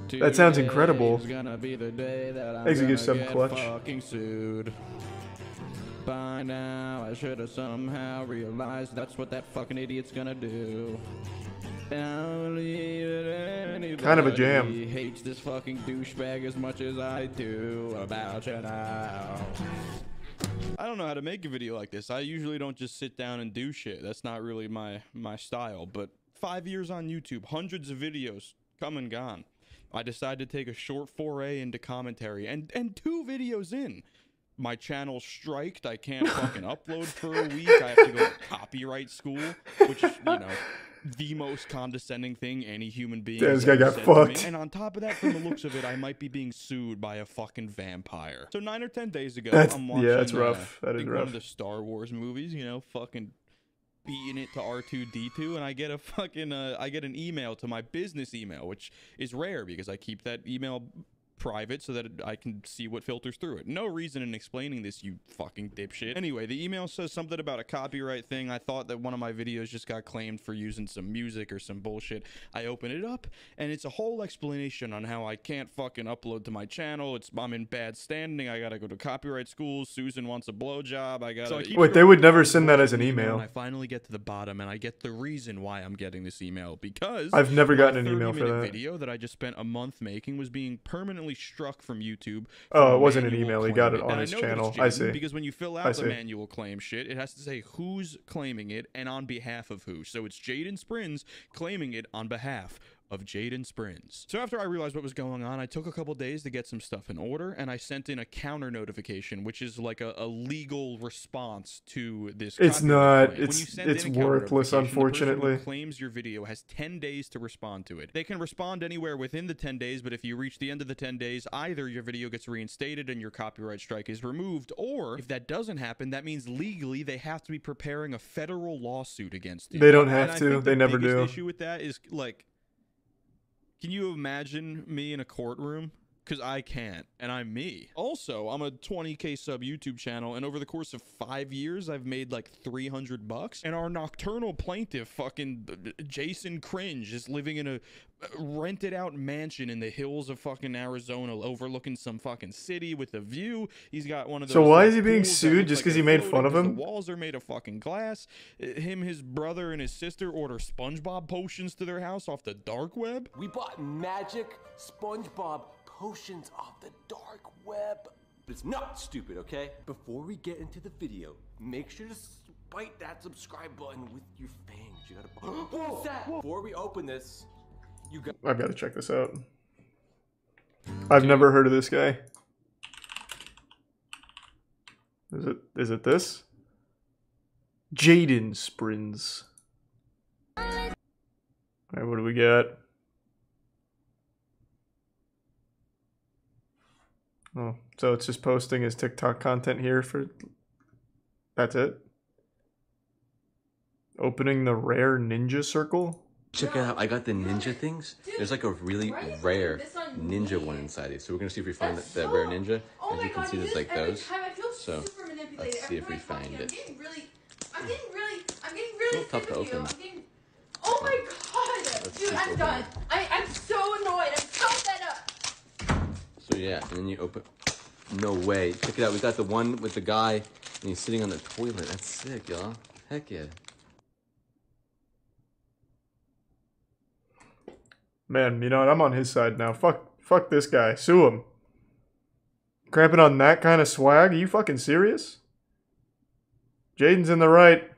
That sounds incredible. Today's gonna be the day that I'm Execute gonna sub get clutch. fucking sued. By now, I should have somehow realized that's what that fucking idiot's gonna do. Kind of a jam. He hates this fucking douchebag as much as I do about you now. I don't know how to make a video like this. I usually don't just sit down and do shit. That's not really my style. But 5 years on YouTube, hundreds of videos come and gone. I decided to take a short foray into commentary, and 2 videos in, my channel's striked. I can't fucking upload for a week. I have to go to copyright school, which is, you know, the most condescending thing any human being Damn, has this guy ever got said to me. fucked. And on top of that, from the looks of it, I might be being sued by a fucking vampire. So 9 or 10 days ago, I'm watching that's rough. That I is think rough. one of the Star Wars movies, you know, fucking beating it to R2-D2, and I get a fucking I get an email to my business email, which is rare because I keep that email private so that I can see what filters through it. No reason in explaining this, you fucking dipshit. Anyway, the email says something about a copyright thing. I thought that one of my videos just got claimed for using some music or some bullshit. I open it up, and it's a whole explanation on how I can't fucking upload to my channel. I'm in bad standing. I gotta go to copyright school. Susan wants a blowjob. I gotta... Wait, they would never send that as an email. And I finally get to the bottom, and I get the reason why I'm getting this email, because I've never gotten an my email for 30-minute that. video that I just spent a month making was being permanently struck from YouTube. Oh, for it wasn't an manual email. He got it claim. on And his I know that channel. it's I Jaden, see. Because when you fill I out the see. manual claim shit, it has to say who's claiming it and on behalf of who. So it's Jaden Sprins claiming it on behalf of Jaden Sprins. So after I realized what was going on, I took a couple days to get some stuff in order, and I sent in a counter notification, which is like a legal response to this. It's copyright not. claim. When It's you send it's in a counter worthless, notification, the person who unfortunately. claims your video has 10 days to respond to it. They can respond anywhere within the 10 days, but if you reach the end of the 10 days, either your video gets reinstated and your copyright strike is removed, or if that doesn't happen, that means legally they have to be preparing a federal lawsuit against you. They don't And have I to. think They the never biggest do. issue with that is, like, can you imagine me in a courtroom? Because I can't, and I'm me. Also, I'm a 20K sub YouTube channel, and over the course of 5 years, I've made like $300. And our nocturnal plaintiff, fucking Jason Cringe, is living in a rented out mansion in the hills of fucking Arizona, overlooking some fucking city with a view. He's got one of those. So why like, is he being pools that sued looks just like 'cause he they're made fun of floating 'cause him? The walls are made of fucking glass. Him, his brother, and his sister order SpongeBob potions to their house off the dark web. We bought magic SpongeBob potions off the dark web. But it's not stupid, okay? Before we get into the video, make sure to bite that subscribe button with your fangs. You gotta. What's that? Before we open this, you got. I've got to check this out. I've never heard of this guy. Is it this? Jaden Sprins. Alright, what do we got? Oh, so it's just posting his TikTok content here for... That's it? Opening the rare ninja circle? Check it out, I got the ninja things. There's like a really rare ninja one inside these. So we're gonna see if we find that rare ninja. As you can see, there's like those. So let's see if we find it. I'm getting really A little tough to open. Oh my god! Let's Dude, see if I'm open done. it. I'm so annoyed. I'm so fed up. So yeah, and then you open. No way. Check it out. We got the one with the guy and he's sitting on the toilet. That's sick, y'all. Heck yeah. Man, you know what? I'm on his side now. Fuck this guy. Sue him. Cramping on that kind of swag? Are you fucking serious? Jaden's in the right.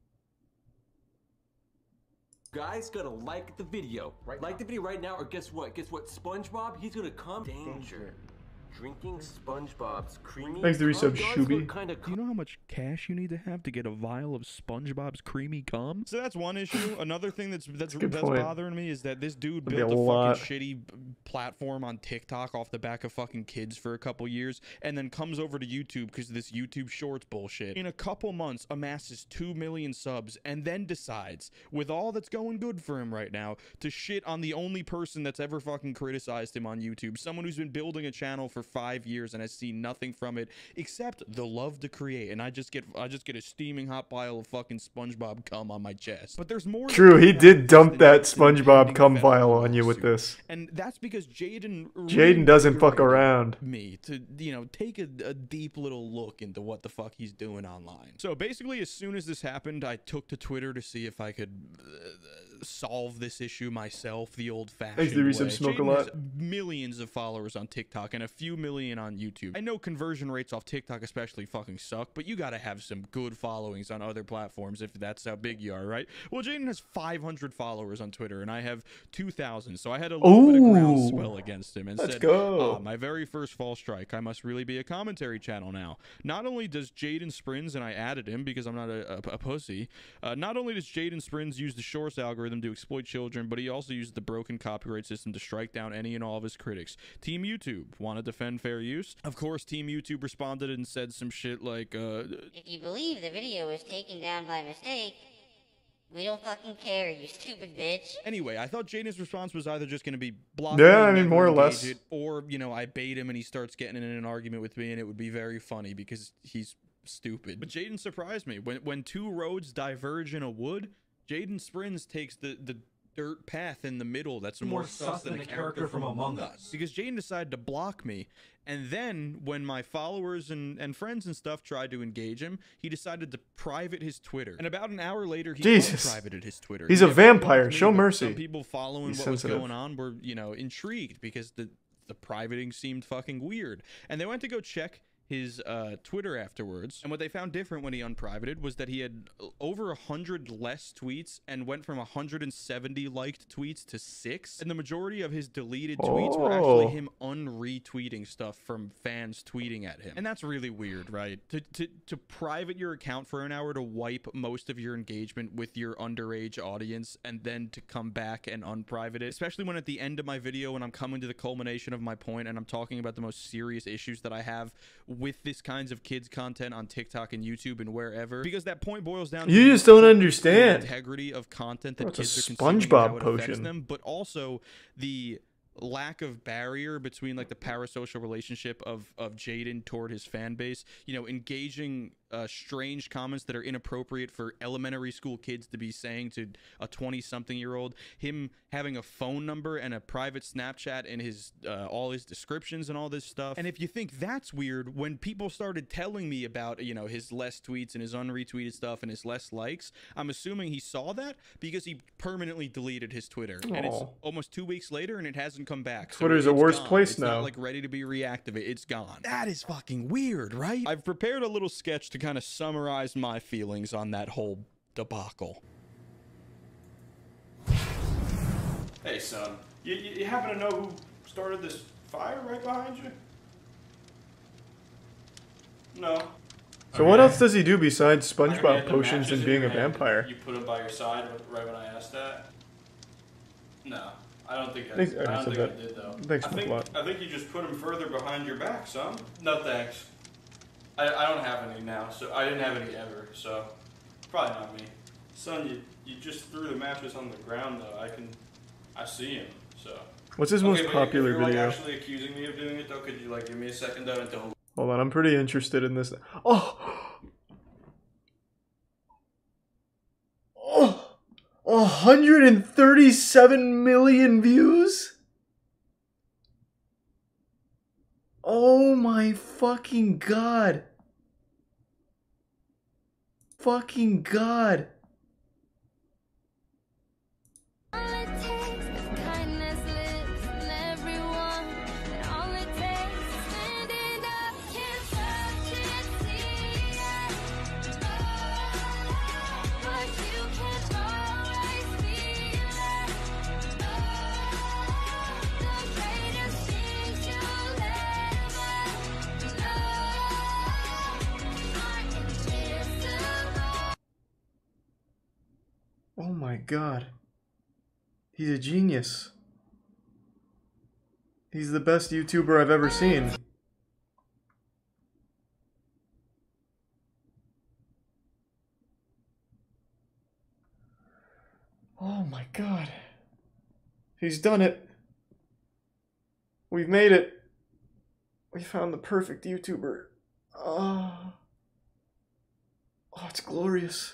Guys, gotta like the video. Like the video right now, or guess what? Guess what? SpongeBob, he's gonna come. Danger. Drinking SpongeBob's creamy. Thanks to resub cum does Shuby. look kinda Do you know how much cash you need to have to get a vial of SpongeBob's creamy cum? So that's one issue. Another thing that's good point. bothering me is that this dude That'd be built a a lot. fucking shitty platform on TikTok off the back of fucking kids for a couple years, and then comes over to YouTube because of this YouTube Shorts bullshit. In a couple months, amasses 2 million subs, and then decides, with all that's going good for him right now, to shit on the only person that's ever fucking criticized him on YouTube. Someone who's been building a channel for 5 years and has seen nothing from it except the love to create, and I just get a steaming hot pile of fucking SpongeBob cum on my chest. But there's more. True, he did dump that than an SpongeBob impending cum federal vial on you with lawsuit. this. And that's because Jaden Jaden doesn't fuck reinvigorated around. me to, you know, take a deep little look into what the fuck he's doing online. So basically, as soon as this happened, I took to Twitter to see if I could solve this issue myself the old-fashioned Thanks, way. Research Smoke a Jaden lot. has millions of followers on TikTok and a few million on YouTube. I know conversion rates off TikTok especially fucking suck, but you gotta have some good followings on other platforms if that's how big you are, right? Well, Jaden has 500 followers on Twitter, and I have 2,000, so I had a little bit of groundswell against him and Let's said, go. "Ah, my very first fall strike. I must really be a commentary channel now." Not only does Jaden Sprins, and I added him because I'm not a pussy, not only does Jaden Sprins use the Shorts algorithm to exploit children, but he also uses the broken copyright system to strike down any and all of his critics. Team YouTube want to defend fair use? Of course, Team YouTube responded and said some shit like, If you believe the video was taken down by mistake, we don't fucking care, you stupid bitch. Anyway, I thought Jaden's response was either just going to be blocked, Yeah, I mean, more or less. or, you know, I bait him and he starts getting in an argument with me, and it would be very funny because he's stupid. But Jaden surprised me. When two roads diverge in a wood, Jaden Sprins takes the dirt path in the middle that's more sus than a character from Among Us. Because Jaden decided to block me, and then when my followers and friends and stuff tried to engage him, he decided to private his Twitter. And about an hour later, he unprivated his Twitter. He's He a never blocked vampire. me, Show but mercy. Some people following He's what was sensitive. going on were, you know, intrigued because the privating seemed fucking weird. And they went to go check his Twitter afterwards, and what they found different when he unprivated was that he had over 100 less tweets and went from 170 liked tweets to 6, and the majority of his deleted tweets were actually him unretweeting stuff from fans tweeting at him. And that's really weird, right? To private your account for an hour to wipe most of your engagement with your underage audience and then to come back and unprivate it, especially when at the end of my video when I'm coming to the culmination of my point and I'm talking about the most serious issues that I have with this kinds of kids content on TikTok and YouTube and wherever, because that point boils down to You just don't the understand. integrity of content that Bro, it's a kids are consuming and SpongeBob how it affects potion. them, but also the lack of barrier between like the parasocial relationship of Jaden toward his fan base, you know, engaging strange comments that are inappropriate for elementary school kids to be saying to a 20-something-year-old, him having a phone number and a private Snapchat in his all his descriptions and all this stuff. And if you think that's weird, when people started telling me about, you know, his less tweets and his unretweeted stuff and his less likes, I'm assuming he saw that because he permanently deleted his Twitter. And it's almost 2 weeks later and it hasn't come back. So Twitter's a it's worse gone. place it's now. not like ready to be reactivated. It's gone. That is fucking weird, right? I've prepared a little sketch to kind of summarize my feelings on that whole debacle. Hey, son, you happen to know who started this fire right behind you? No. So what else does he do besides I heard you SpongeBob had the potions matches and in being a your hand. vampire? You put them by your side right when I asked that? No, I don't think I, Thanks- I, I don't said think I that. did, though. Thanks I a think, lot. I think you just put them further behind your back, son. No thanks. I don't have any now, so I didn't have any ever, so probably not me. Son, you just threw the mattress on the ground, though. I see him, so. What's his most but popular if you're, video? Like, actually accusing me of doing it, though, could you, like, give me a second, though, and don't... Hold on, I'm pretty interested in this. Oh! 137 million views? Oh my fucking god. Fucking god. Oh my god. He's a genius. He's the best YouTuber I've ever seen. Oh my god. He's done it. We've made it. We found the perfect YouTuber. Oh, it's glorious.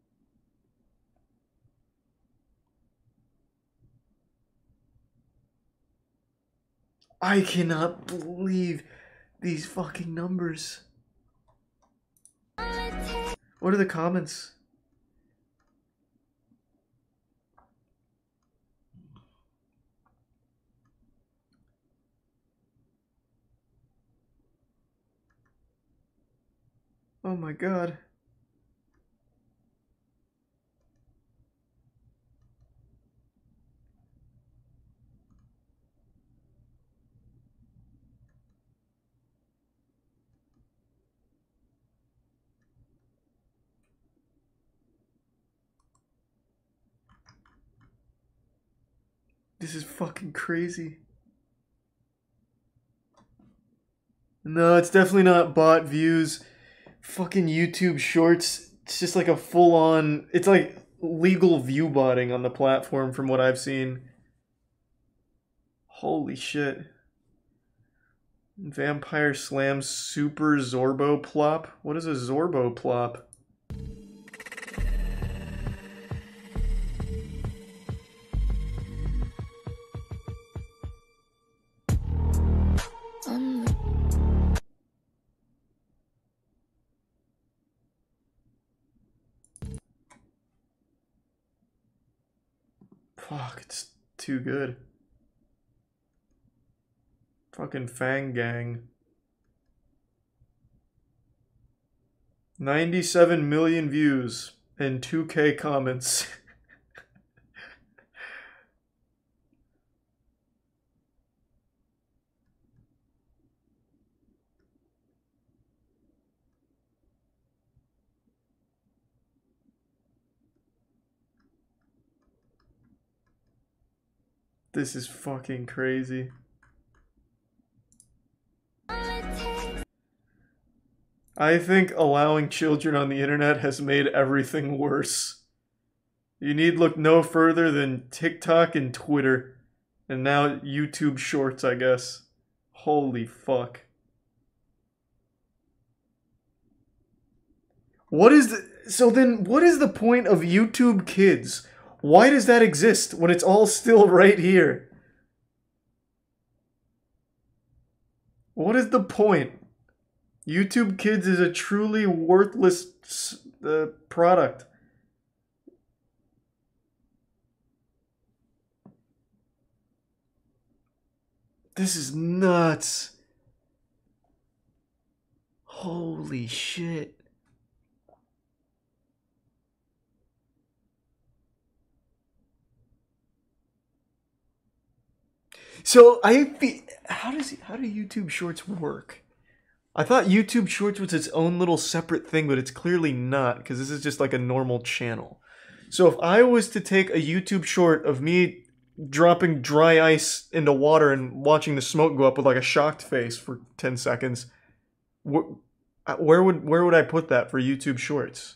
I cannot believe these fucking numbers. What are the comments? Oh my god. This is fucking crazy. No, it's definitely not bot views. Fucking YouTube Shorts. It's just like a full-on... It's like legal view botting on the platform from what I've seen. Holy shit. Vampire Slam Super Zorbo Plop? What is a Zorbo Plop? Fuck, it's too good. Fucking Fang Gang. 97 million views and 2K comments. This is fucking crazy. I think allowing children on the internet has made everything worse. You need look no further than TikTok and Twitter. And now YouTube Shorts, I guess. Holy fuck. What is the... So then, what is the point of YouTube Kids? Why does that exist when it's all still right here? What is the point? YouTube Kids is a truly worthless product. This is nuts. Holy shit. So how do YouTube Shorts work? I thought YouTube Shorts was its own little separate thing, but it's clearly not, because this is just like a normal channel. So if I was to take a YouTube short of me dropping dry ice into water and watching the smoke go up with like a shocked face for 10 seconds, where would I put that for YouTube Shorts?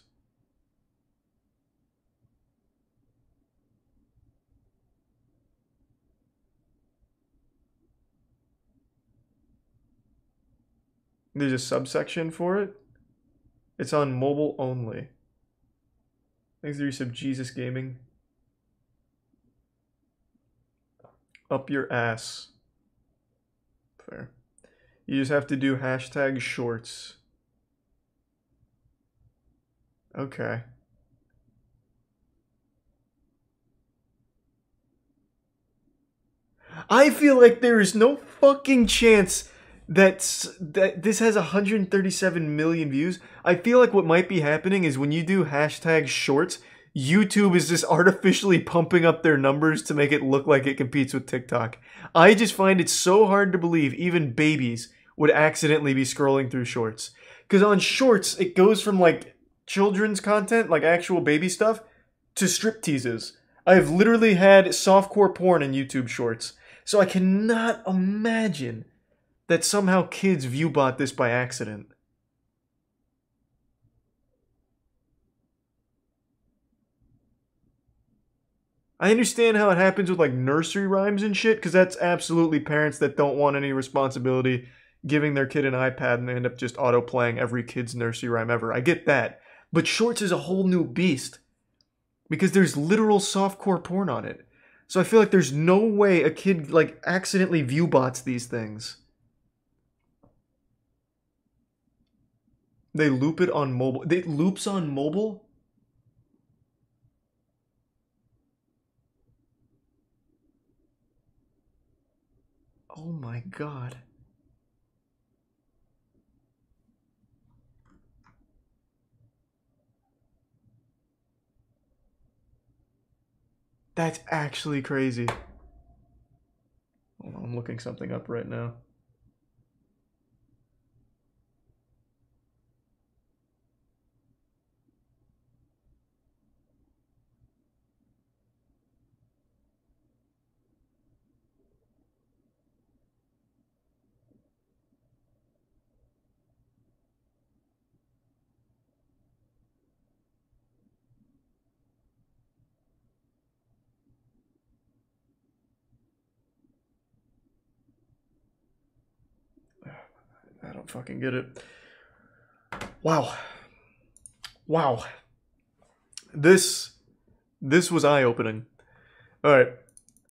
There's a subsection for it. It's on mobile only. Thanks to resub Jesus Gaming. Up your ass. Fair. You just have to do hashtag shorts. Okay. I feel like there is no fucking chance that this has 137 million views. I feel like what might be happening is when you do hashtag shorts, YouTube is just artificially pumping up their numbers to make it look like it competes with TikTok. I just find it so hard to believe even babies would accidentally be scrolling through shorts. Because on shorts, it goes from like children's content, like actual baby stuff, to strip teases. I've literally had softcore porn in YouTube shorts. So I cannot imagine that somehow kids viewbot this by accident. I understand how it happens with like nursery rhymes and shit, because that's absolutely parents that don't want any responsibility giving their kid an iPad and they end up just auto-playing every kid's nursery rhyme ever. I get that. But Shorts is a whole new beast. Because there's literal softcore porn on it. So I feel like there's no way a kid, like, accidentally viewbots these things. They loop it on mobile. It loops on mobile? Oh my god. That's actually crazy. Hold on, I'm looking something up right now. I don't fucking get it. Wow. Wow. This was eye-opening. Alright,